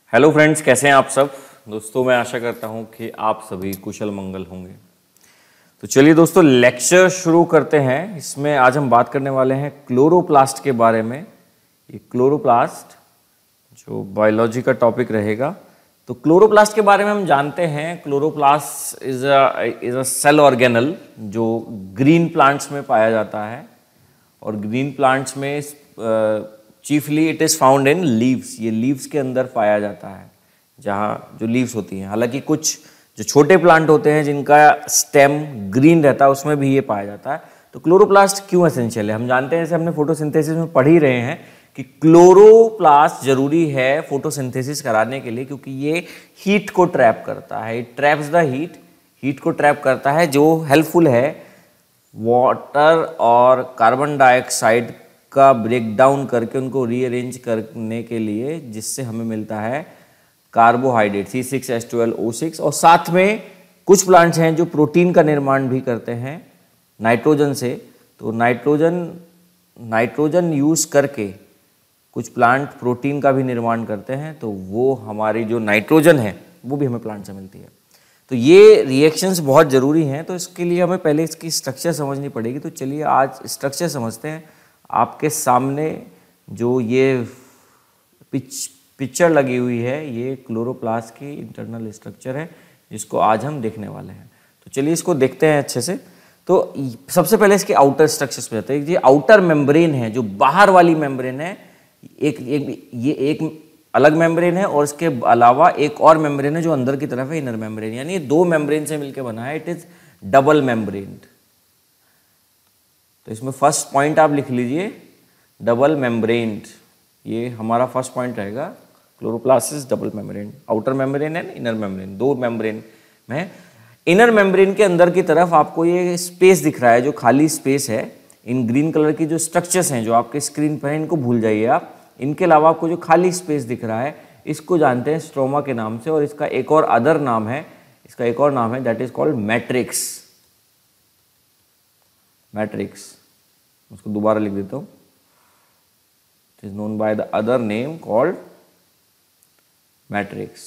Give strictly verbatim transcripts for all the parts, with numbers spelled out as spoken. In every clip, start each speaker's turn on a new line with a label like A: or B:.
A: Hello friends, कैसे हैं आप सब। दोस्तों मैं आशा करता हूं कि आप सभी कुशल मंगल होंगे। तो चलिए दोस्तों, लेक्चर शुरू करते हैं। इसमें आज हम बात करने वाले हैं क्लोरोप्लास्ट के बारे में। ये क्लोरोप्लास्ट जो बायोलॉजी का टॉपिक रहेगा। तो क्लोरोप्लास्ट के बारे में हम जानते हैं, chloroplast is a is a cell organelle जो ग्रीन प्लांट्स में पाया जाता है। और ग्रीन प्लांट्स में chiefly it is found in leaves. ये लीव्स के अंदर पाया जाता है, जहाँ जो लीव्स होती हैं। हालांकि कुछ जो छोटे प्लांट होते हैं जिनका स्टेम ग्रीन रहता है, उसमें भी ये पाया जाता है। तो क्लोरोप्लास्ट क्यों एसेंशियल है, हम जानते हैं, जैसे हमने फोटोसिंथेसिस में पढ़ ही रहे हैं कि क्लोरोप्लास्ट जरूरी है फोटोसिंथेसिस कराने के लिए, क्योंकि ये हीट को ट्रैप करता है। It traps the heat, heat को ट्रैप करता है, जो हेल्पफुल है वाटर और कार्बन डाइऑक्साइड का ब्रेक डाउन करके उनको रीअरेंज करने के लिए, जिससे हमें मिलता है carbohydrate C six H twelve O six. और साथ में कुछ प्लांट्स हैं जो प्रोटीन का निर्माण भी करते हैं नाइट्रोजन से। तो नाइट्रोजन नाइट्रोजन यूज करके कुछ प्लांट प्रोटीन का भी निर्माण करते हैं। तो वो हमारी जो नाइट्रोजन है वो भी हमें प्लांट से मिलती है। तो ये रिएक्शंस बहुत ज़रूरी हैं। तो इसके लिए हमें पहले इसकी स्ट्रक्चर समझनी पड़ेगी। तो चलिए आज स्ट्रक्चर समझते हैं। आपके सामने जो ये पिच पिक्चर लगी हुई है, ये क्लोरोप्लास्ट की इंटरनल स्ट्रक्चर है, जिसको आज हम देखने वाले हैं। तो चलिए इसको देखते हैं अच्छे से। तो सबसे पहले इसके आउटर स्ट्रक्चर्स पे जाते हैं। ये आउटर मेम्ब्रेन है, जो बाहर वाली मेम्ब्रेन है, एक, एक ये एक अलग मेम्ब्रेन है, और इसके अलावा एक और मेम्ब्रेन है जो अंदर की तरफ है, इनर मेम्ब्रेन। यानी दो मेम्ब्रेन से मिलकर बना है। It is double membrane. तो इसमें फर्स्ट पॉइंट आप लिख लीजिए, डबल मेम्ब्रेन। ये हमारा फर्स्ट पॉइंट रहेगा। Chloroplast is double membrane, outer membrane and inner membrane, दो मेम्ब्रेन में। इनर मेम्ब्रेन के अंदर की तरफ आपको ये स्पेस दिख रहा है, जो खाली स्पेस है। इन ग्रीन कलर की जो स्ट्रक्चर्स हैं जो आपके स्क्रीन पर हैं, इनको भूल जाइए आप। इनके अलावा आपको जो खाली स्पेस दिख रहा है, इसको जानते हैं स्ट्रोमा के नाम से। और इसका एक और अदर नाम है, इसका एक और नाम है, that is called matrix. Matrix, उसको दोबारा लिख देता हूं। It is known by the other name called matrix.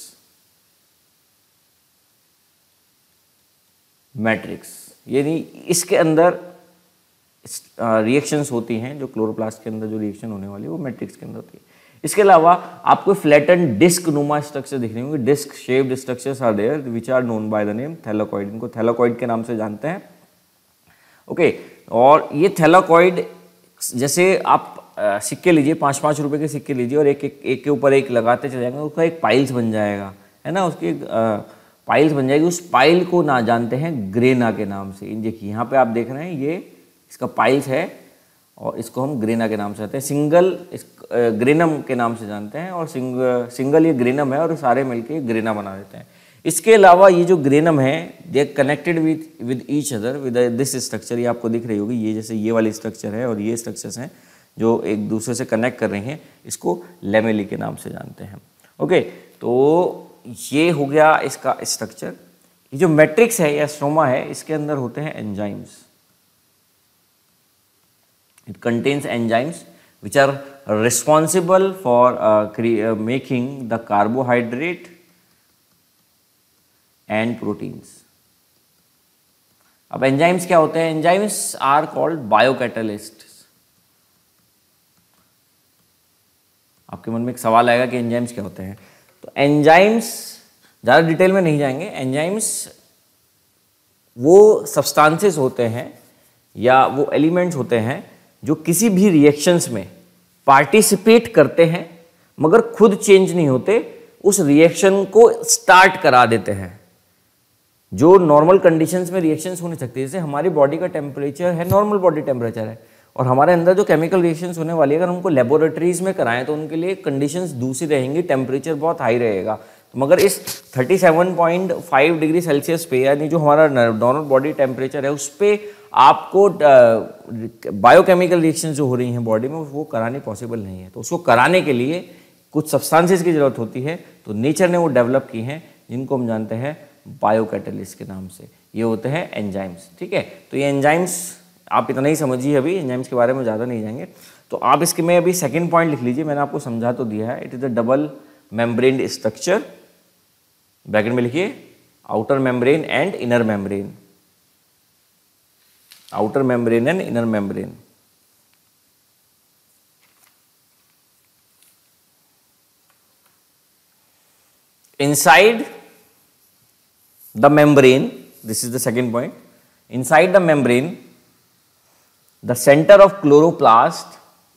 A: Matrix यानी इसके अंदर रिएक्शंस होती हैं, जो क्लोरोप्लास्ट के अंदर जो रिएक्शन होने वाली है वो मैट्रिक्स के अंदर होती है। इसके अलावा आपको फ्लैटन डिस्क नुमा स्ट्रक्चर दिखने होंगे। Disc shaped structures are there which are known by the name thylakoid. इनको थैलाकॉइड के नाम से जानते हैं। ओके okay, और ये थैलाकॉइड, जैसे आप आ, सिक्के लीजिए, पाँच पाँच रुपए के सिक्के लीजिए, और एक एक एक के ऊपर एक लगाते चले जाएंगे, उसका एक पाइल्स बन जाएगा, है ना। उसकी एक पाइल्स बन जाएगी। उस पाइल को ना जानते हैं ग्रेना के नाम से। देखिए यहाँ पे आप देख रहे हैं, ये इसका पाइल्स है, और इसको हम ग्रेना के नाम से जानते हैं। सिंगल इस ग्रेनम के नाम से जानते हैं, और सिंग, सिंगल ये ग्रेनम है, और सारे मिलके ग्रेना बना देते हैं। इसके अलावा ये जो ग्रेनम है, they connected with with each other with this structure. ये आपको दिख रही होगी, ये जैसे ये वाली स्ट्रक्चर है, और ये स्ट्रक्चर्स हैं जो एक दूसरे से कनेक्ट कर रही हैं। इसको लेमेली के नाम से जानते हैं। ओके, तो ये हो गया इसका स्ट्रक्चर। ये जो मैट्रिक्स है या स्ट्रोमा है, इसके अंदर होते हैं enzymes. It contains enzymes which are responsible for making the carbohydrate and proteins. अब एंजाइम्स क्या होते हैं? Enzymes are called biocatalyst. आपके मन में एक सवाल आएगा कि एंजाइम्स क्या होते हैं। तो एंजाइम्स, ज़्यादा डिटेल में नहीं जाएंगे। एंजाइम्स वो सब्सटेंसेस होते हैं या वो एलिमेंट्स होते हैं जो किसी भी रिएक्शंस में पार्टिसिपेट करते हैं, मगर खुद चेंज नहीं होते, उस रिएक्शन को स्टार्ट करा देते हैं। जो नॉर्मल कंडीशंस में रिएक्शंस होने सकती है, जैसे हमारी बॉडी का टेम्परेचर है, नॉर्मल बॉडी टेम्परेचर है, और हमारे अंदर जो केमिकल रिएक्शंस होने वाली है, अगर उनको लेबोरेटरीज में कराएं तो उनके लिए कंडीशंस दूसरी रहेंगी, टेम्परेचर बहुत हाई रहेगा। तो मगर इस सैंतीस पॉइंट पाँच डिग्री सेल्सियस पे, यानी जो हमारा नॉर्मल बॉडी टेम्परेचर है, उस पर आपको बायोकेमिकल रिएक्शंस जो हो रही हैं बॉडी में, वो करानी पॉसिबल नहीं है। तो उसको कराने के लिए कुछ सब्सटेंसेस की जरूरत होती है। तो नेचर ने वो डेवलप की हैं, जिनको हम जानते हैं बायोकैटालिस्ट के नाम से। ये होते हैं एंजाइम्स। ठीक है, तो ये एंजाइम्स आप इतना ही समझिए, अभी एंजाइम्स के बारे में ज़्यादा नहीं जाएंगे। तो आप इसके में अभी सेकंड पॉइंट लिख लीजिए, मैंने आपको समझा तो दिया है। It is the double membrane structure, bracket में लिखिए outer membrane and inner membrane, outer membrane and inner membrane. Inside the membrane, this is the second point, inside the membrane, the center of chloroplast,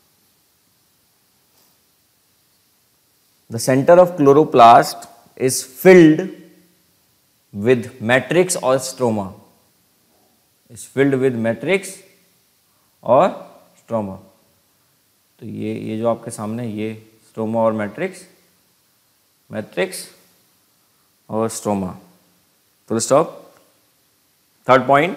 A: the center of chloroplast is filled with matrix or stroma, is filled with matrix और stroma। तो ये ये जो आपके सामने ये stroma और matrix, matrix और stroma, full stop. Third point,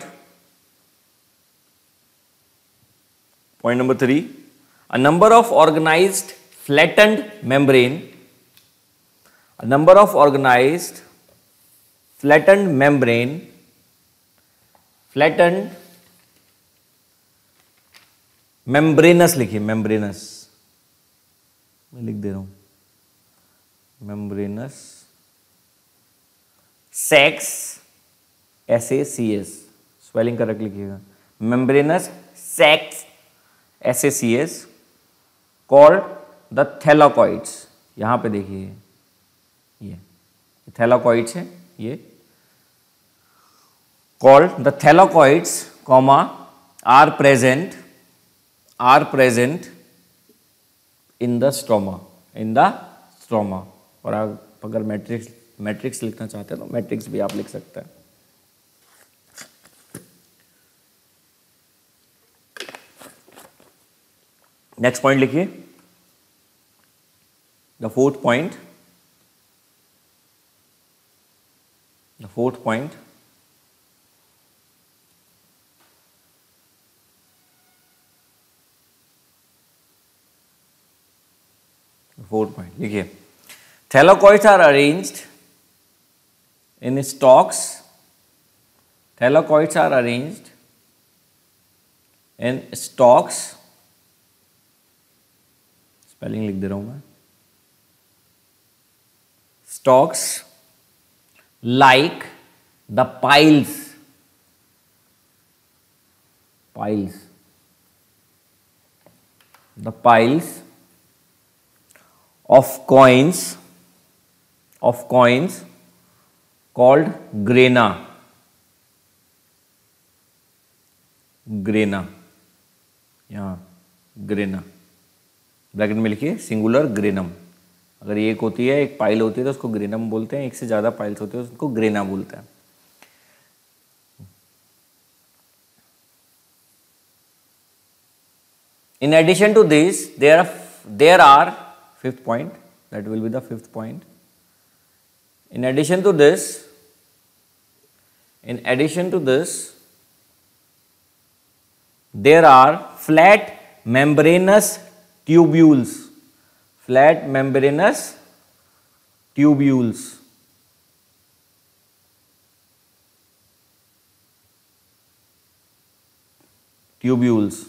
A: point number three, a number of organised flattened membrane, a number of organised flattened membrane, flattened membranes लिखिए, मेम्ब्रेनस मैं लिख दे रहा हूं, membranes sacs, S A C S, spelling correct लिखिएगा, membranes sacs S A C S, called the thylakoids. यहां पे देखिए ये थैलाकॉइड्स है, ये called the thylakoids comma are present, are present in the stroma, in the stroma. और आप अगर मैट्रिक्स मैट्रिक्स लिखना चाहते हैं तो मैट्रिक्स भी आप लिख सकते हैं। नेक्स्ट पॉइंट लिखिए, the fourth point, the fourth point, fourth point लिखिए, thylakoids are arranged in stalks, thylakoids are arranged in stalks, spelling लिख दे रहा हूं मैं, stalks like the piles, piles, the piles of coins, of coins called grana, grana, यहाँ grana, bracket में लिखिए singular granum. अगर एक होती है, एक पाइल होती है तो उसको ग्रेनम बोलते हैं, एक से ज़्यादा पाइल्स होते हैं उसको ग्रेना बोलते हैं। In addition to this, there are, there are fifth point, that will be the fifth point. In addition to this, in addition to this, there are flat membranous tubules, flat membranous tubules, tubules,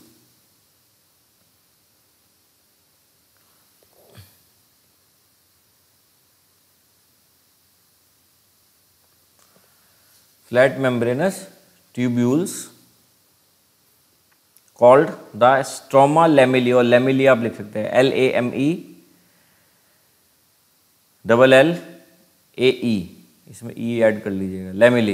A: flat membranous tubules called the stroma lamellae, और lamellae आप लिख सकते हैं L A M E double L A E, इसमें E add कर लीजिएगा, lamellae।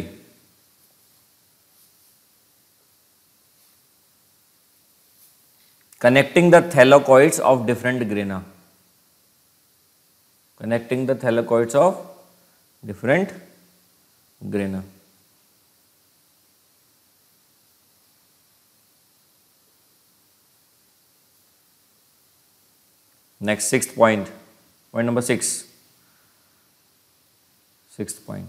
A: connecting the thylakoids of different grana, connecting the thylakoids of different grana। Next, sixth point, point number six, sixth point.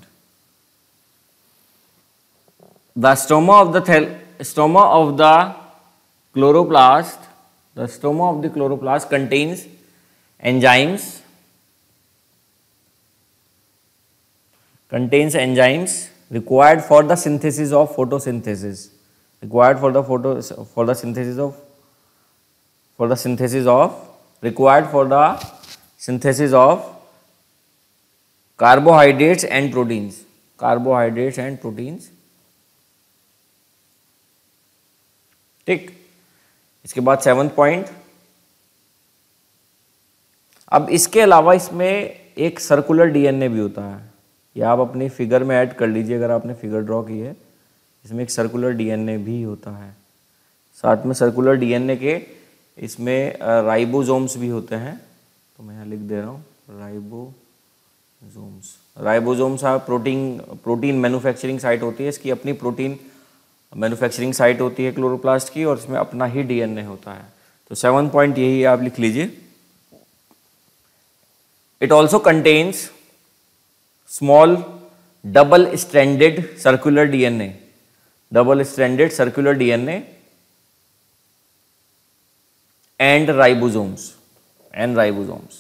A: The stroma of the stroma of the chloroplast, the stroma of the chloroplast contains enzymes, contains enzymes required for the synthesis of photosynthesis, required for the photo for the synthesis of for the synthesis of required for the synthesis of carbohydrates and proteins, carbohydrates and proteins, ठीक। इसके बाद seventh point, अब इसके अलावा इसमें एक circular DNA भी होता है, या आप अपनी फिगर में ऐड कर लीजिए अगर आपने फिगर ड्रॉ की है, इसमें एक सर्कुलर डीएनए भी होता है। साथ में सर्कुलर डीएनए के इसमें राइबोसोम्स भी होते हैं, तो मैं यहाँ लिख दे रहा हूँ राइबोसोम्स। राइबोसोम्स आ प्रोटीन प्रोटीन मैन्युफैक्चरिंग साइट होती है, इसकी अपनी प्रोटीन मैन्युफैक्चरिंग साइट होती है क्लोरोप्लास्ट की, और इसमें अपना ही डीएनए होता है। तो सेवन पॉइंट यही आप लिख लीजिए। It also contains small double stranded circular DNA, double stranded circular DNA and ribosomes and ribosomes.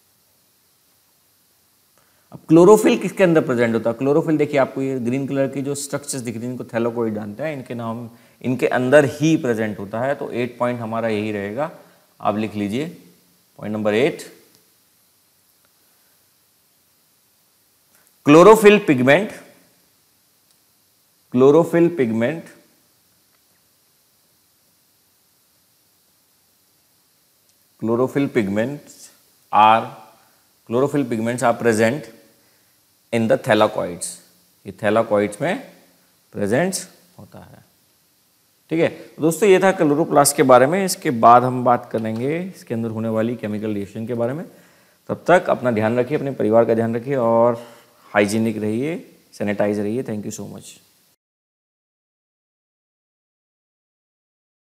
A: अब क्लोरोफिल किसके अंदर प्रेजेंट होता है? क्लोरोफिल देखिए आपको ये ग्रीन कलर की जो स्ट्रक्चर्स दिख रही हैं इनको थैलाकोइड जानते हैं, इनके नाम इनके अंदर ही प्रेजेंट होता है। तो एट पॉइंट हमारा यही रहेगा, आप लिख लीजिए point number eight. Chlorophyll pigment, chlorophyll pigment chlorophyll pigments are chlorophyll pigments are present in the thylakoids, ये थैलाकॉइड्स में प्रेजेंट होता है, ठीक है। दोस्तों ये था क्लोरोप्लास्ट के बारे में। इसके बाद हम बात करेंगे इसके अंदर होने वाली केमिकल रिएक्शन के बारे में। तब तक अपना ध्यान रखिए, अपने परिवार का ध्यान रखिए और हाइजीनिक रहिए, सैनिटाइज रहिए। Thank you so much.